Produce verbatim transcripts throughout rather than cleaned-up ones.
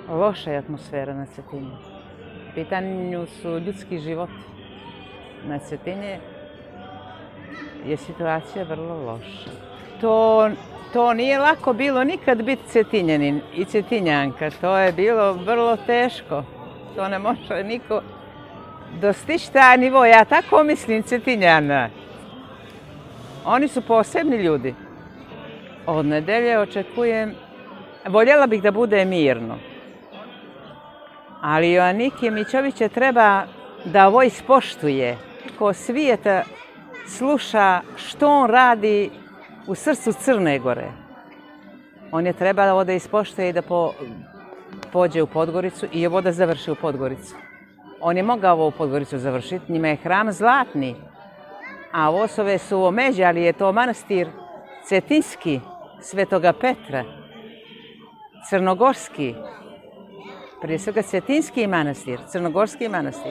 Loša je atmosfera na Cetinju. U pitanju su ljudski životi. Na Cetinje je situacija vrlo loša. To, to nije lako bilo nikad biti Cetinjanin i Cetinjanka. To je bilo vrlo teško. To ne može niko dostići taj nivo. Ja tako mislim Cetinjana. Oni su posebni ljudi. Od nedelje očekujem, voljela bih da bude mirno. Ali Joanniki Mićovića treba da ovo ispoštuje. Ko svijeta sluša što on radi u srcu Crne Gore. On je treba ovo da ispoštuje i da po, pođe u Podgoricu i ovo da završi u Podgoricu. On je mogao ovo u Podgoricu završiti, njima je hram zlatni. A Vosove su omeđe, ali je to manastir Cetinski, Svetoga Petra, Crnogorski, prije svega Cetinski manastir, Crnogorski manastir.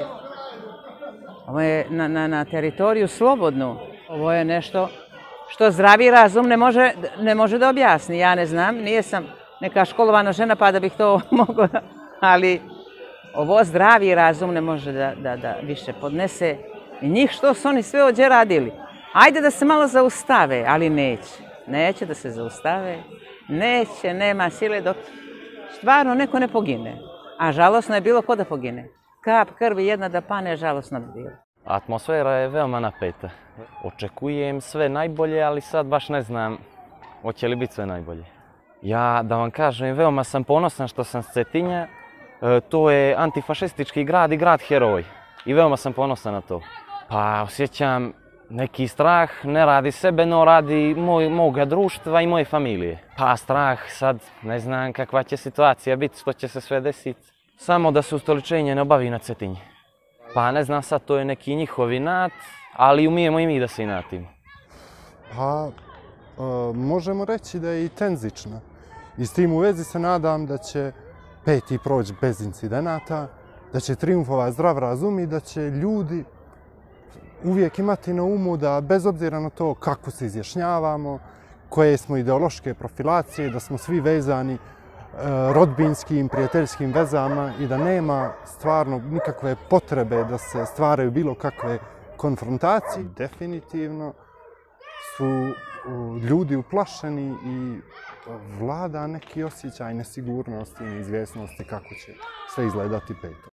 Ovo je na, na, na teritoriju slobodnu. Ovo je nešto što zdravi razum ne može, ne može da objasni. Ja ne znam, nije sam neka školovana žena pa da bih to mogla, ali ovo zdravi razum ne može da, da, da više podnese. I njih što su oni sve ovdje radili. Ajde da se malo zaustave, ali neće. Neće da se zaustave. Neće, nema sile dok stvarno neko ne pogine. A žalosno je bilo ko da pogine. Kap krvi jedna da pane, žalosno bi bilo. Atmosfera je veoma napeta. Očekujem sve najbolje, ali sad baš ne znam hoće li biti sve najbolje. Ja, da vam kažem, veoma sam ponosan što sam s Cetinja. E, to je antifašistički grad i grad heroj. I veoma sam ponosan na to. Pa osjećam neki strah, ne radi sebe, no radi moj, moga društva i moje familije. Pa strah, sad ne znam kakva će situacija biti, što će se sve desiti. Samo da se ustoličenje ne obavi na Cetinje. Pa ne znam sad, to je neki njihov inat, ali umijemo i mi da se inatimo. Pa, e, možemo reći da je i tenzična. I s tim u vezi se nadam da će peti proći bez incidenata, da će triumfovati zdrav razum i da će ljudi uvijek imati na umu da bez obzira na to kako se izjašnjavamo, koje smo ideološke profilacije, da smo svi vezani e, rodbinskim, prijateljskim vezama i da nema stvarno nikakve potrebe da se stvaraju bilo kakve konfrontacije. Definitivno su ljudi uplašeni i vlada neki osjećaj nesigurnosti i neizvjesnosti kako će sve izgledati peto.